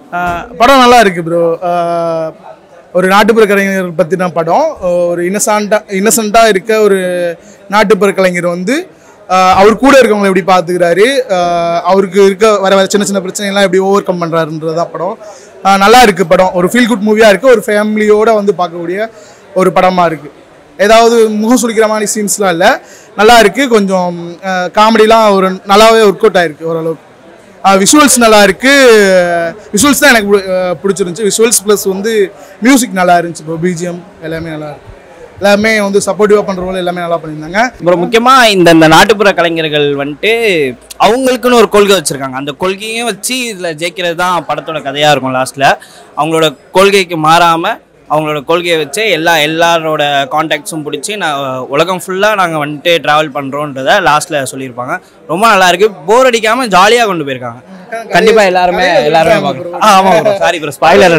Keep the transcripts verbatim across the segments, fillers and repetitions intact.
படம் நல்லா இருக்குது ப்ரோ. ஒரு நாட்டுப்புற கலைஞர் பற்றின படம். ஒரு இன்னசென்ட்டாக இன்னசென்ட்டாக இருக்க ஒரு நாட்டுப்புற கலைஞர் வந்து அவர் கூட இருக்கவங்களை எப்படி பார்த்துக்கிறாரு, அவருக்கு இருக்க வர வர சின்ன சின்ன பிரச்சனைலாம் எப்படி ஓவர் கம் பண்ணுறாருன்றதான் படம். நல்லா இருக்குது படம். ஒரு ஃபீல் குட் மூவியாக இருக்குது. ஒரு ஃபேமிலியோடு வந்து பார்க்கக்கூடிய ஒரு படமாக இருக்குது. ஏதாவது முகம் சுளிக்கிற மாதிரி சீன்ஸ்லாம் இல்லை, நல்லா இருக்குது. கொஞ்சம் காமெடிலாம் ஒரு நல்லாவே ஒர்க் அவுட் ஆகிருக்கு ஓரளவுக்கு. விஷுவல்ஸ் நல்லா இருக்குது. விஷுவல்ஸ் தான் எனக்கு பிடிச்சிருந்துச்சி. விஷுவல்ஸ் ப்ளஸ் வந்து மியூசிக் நல்லா இருந்துச்சு. இப்போ பிஜிஎம் எல்லாமே நல்லா இருக்குது. எல்லாமே வந்து சப்போர்ட்டிவாக பண்ணுறவங்க எல்லாமே நல்லா பண்ணியிருந்தாங்க. அப்புறம் முக்கியமாக இந்த இந்த நாட்டுப்புற கலைஞர்கள் வந்துட்டு அவங்களுக்குன்னு ஒரு கொள்கை வச்சுருக்காங்க. அந்த கொள்கையும் வச்சு இதில் ஜெயிக்கிறது தான் படத்தோட கதையாக இருக்கும். லாஸ்ட்டில் அவங்களோட கொள்கைக்கு மாறாமல் அவங்களோட கொள்கையை வச்சு எல்லா எல்லாரோட கான்டாக்ட்ஸும் பிடிச்சி நான் உலகம் ஃபுல்லாக நாங்கள் வந்துட்டு ட்ராவல் பண்ணுறோன்றதை லாஸ்ட்டில் சொல்லியிருப்பாங்க. ரொம்ப நல்லாயிருக்கு. போர் அடிக்காமல் ஜாலியாக கொண்டு போயிருக்காங்க. கண்டிப்பாக எல்லாருமே எல்லாருமே பார்க்கணும். ஆ ஆமாம், சாரி ப்ரோ, ஸ்பாயிலர்.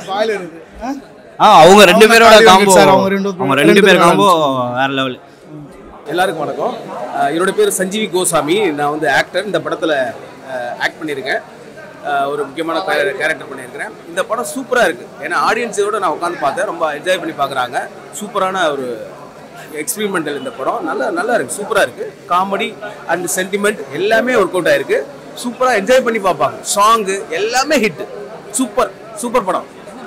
ஆ அவங்க ரெண்டு பேரோட காம்போ அவங்க ரெண்டு பேர் காம்போ வேற லெவல். எல்லாருக்கும் வணக்கம். என்னோட பேர் சஞ்சீவி கோசாமி. நான் வந்து ஆக்டர். இந்த படத்தில் ஆக்ட் பண்ணியிருக்கேன். ஒரு முக்கியமான கேரக்டர் பண்ணியிருக்கிறேன். இந்த படம் சூப்பராக இருக்குது. ஏன்னா ஆடியன்ஸோட நான் உட்காந்து பார்த்தேன். ரொம்ப என்ஜாய் பண்ணி பார்க்குறாங்க. சூப்பரான ஒரு எக்ஸ்பெரிமெண்டல் இந்த படம். நல்லா நல்லா இருக்குது. சூப்பராக இருக்குது. காமெடி அண்ட் சென்டிமெண்ட் எல்லாமே ஒர்க் அவுட் ஆகிருக்கு. சூப்பராக என்ஜாய் பண்ணி பார்ப்பாங்க. சாங்கு எல்லாமே ஹிட். சூப்பர் சூப்பர் படம்.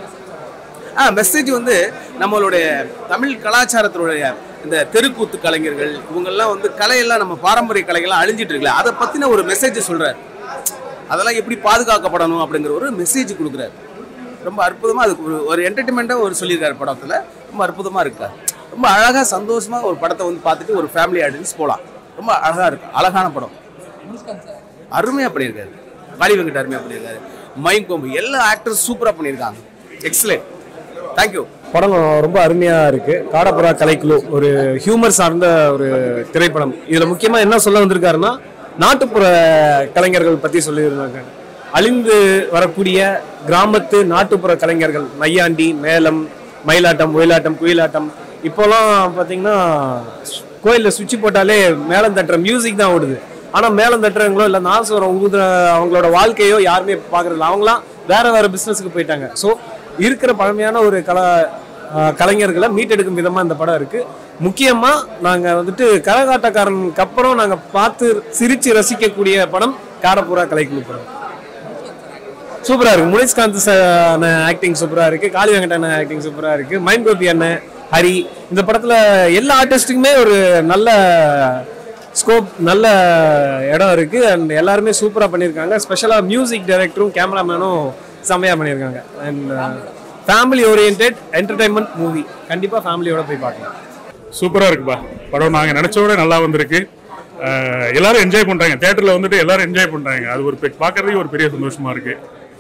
ஆ மெசேஜ் வந்து நம்மளுடைய தமிழ் கலாச்சாரத்தினுடைய இந்த தெருக்கூத்து கலைஞர்கள் இவங்கெல்லாம் வந்து கலையெல்லாம் நம்ம பாரம்பரிய கலைகள்லாம் அழிஞ்சிட்டு இருக்குல்ல, அதை பற்றின ஒரு மெசேஜ் சொல்கிறார். அதெல்லாம் எப்படி பாதுகாக்கப்படணும் அப்படிங்கிற ஒரு மெசேஜ் கொடுக்குறாரு. ரொம்ப அற்புதமாக அதுக்கு ஒரு ஒரு என்டர்டைன்மெண்ட்டாக ஒரு சொல்லியிருக்காரு படத்தில். ரொம்ப அற்புதமாக இருக்கா. ரொம்ப அழகாக சந்தோஷமாக ஒரு படத்தை வந்து பார்த்துட்டு ஒரு ஃபேமிலி ஆடியன்ஸ் போகலாம். ரொம்ப அழகாக இருக்கு. அழகான படம். அருமையாக பண்ணியிருக்காரு. காளி வெங்கட் அருமையாக பண்ணியிருக்காரு. மைம் கோம்பு எல்லா ஆக்டர்ஸ் சூப்பராக பண்ணியிருக்காங்க. எக்ஸலென்ட். தேங்க்யூ. படம் ரொம்ப அருமையாக இருக்குது. காடப்புறா கலைக்குழு ஒரு ஹியூமர் சார்ந்த ஒரு திரைப்படம். இதில் முக்கியமாக என்ன சொல்ல வந்திருக்காருன்னா நாட்டுப்புற கலைஞர்கள் பற்றி சொல்லியிருந்தாங்க. அழிந்து வரக்கூடிய கிராமத்து நாட்டுப்புற கலைஞர்கள், நையாண்டி, மேளம், மயிலாட்டம், ஒயிலாட்டம், குயிலாட்டம். இப்போலாம் பார்த்தீங்கன்னா கோயிலில் சுவிட்ச் போட்டாலே மேளம் தட்டுற மியூசிக் தான் ஓடுது. ஆனால் மேளம் தட்டுறவங்களோ இல்லை நாசரம் ஊதுற அவங்களோட வாழ்க்கையோ யாருமே பார்க்குறதில்ல. அவங்களாம் வேற வேற பிஸ்னஸுக்கு போயிட்டாங்க. ஸோ இருக்கிற பழமையான ஒரு கலா கலைஞர்களை மீட்டெடுக்கும் விதமாக இந்த படம் இருக்குது. முக்கியமாக நாங்கள் வந்துட்டு கரகாட்டக்காரனுக்கு அப்புறம் நாங்கள் பார்த்து சிரித்து ரசிக்கக்கூடிய படம் காடப்புறா கலைக்குழு படம். சூப்பராக இருக்குது. முனிஷ்காந்த் அண்ணன் ஆக்டிங் சூப்பராக இருக்குது. காளி வெங்கட் அண்ணன் ஆக்டிங் சூப்பராக இருக்குது. மைண்ட் கோபி அண்ணன், ஹரி. இந்த படத்தில் எல்லா ஆர்டிஸ்ட்டுக்குமே ஒரு நல்ல ஸ்கோப், நல்ல இடம் இருக்குது. அண்ட் எல்லாருமே சூப்பராக பண்ணியிருக்காங்க. ஸ்பெஷலாக மியூசிக் டைரக்டரும் கேமராமேனும் செம்மையாக பண்ணியிருக்காங்க. And family orient entertainment movie. கண்டிப்பாக ஃபேமிலியோட போய் பார்க்கலாம். சூப்பராக இருக்குப்பா படம். நாங்கள் நினச்சோட நல்லா வந்திருக்கு. எல்லாரும் என்ஜாய் பண்ணுறாங்க. தேட்டரில் வந்துட்டு எல்லாரும் என்ஜாய் பண்ணுறாங்க. அது ஒரு பார்க்குறதுக்கு ஒரு பெரிய சந்தோஷமாக இருக்குது.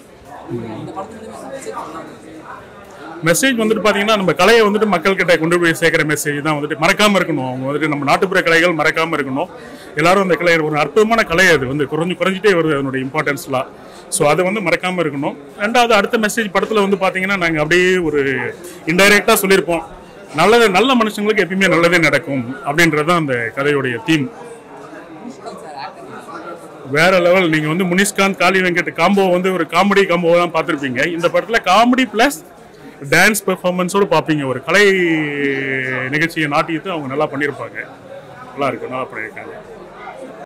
மெசேஜ் வந்துட்டு பார்த்தீங்கன்னா நம்ம கலையை வந்துட்டு மக்கள்கிட்ட கொண்டு போய் சேர்க்குற மெசேஜ் தான் வந்துட்டு மறக்காமல் இருக்கணும். அவங்க வந்துட்டு நம்ம நாட்டுப்புற கலைகள் மறக்காமல் இருக்கணும். எல்லாரும் அந்த கலை ஒரு அற்புதமான கலை. அது வந்து குறைஞ்சு குறைஞ்சிட்டே வருது அதனுடைய இம்பார்ட்டன்ஸ்லாம். ஸோ அதை வந்து மறக்காமல் இருக்கணும். ரெண்டாவது அடுத்த மெசேஜ் படத்தில் வந்து பார்த்தீங்கன்னா நாங்கள் அப்படியே ஒரு இன்டைரக்டாக சொல்லியிருப்போம். நல்லது நல்ல மனுஷங்களுக்கு எப்பயுமே நல்லதே நடக்கும் அப்படின்றது தான் அந்த கதையுடைய தீம். வேற லெவல். நீங்கள் வந்து முனிஷ்காந்த், காளி வெங்கட் காம்போ வந்து ஒரு காமெடி காம்போவை தான் பார்த்துருப்பீங்க. இந்த படத்தில் காமெடி ப்ளஸ் டான்ஸ் பெர்ஃபார்மன்ஸோடு பார்ப்பீங்க. ஒரு கலை நிகழ்ச்சியை நாட்டியத்தை அவங்க நல்லா பண்ணியிருப்பாங்க. நல்லா இருக்கு. நல்லா பண்ணியிருக்காங்க.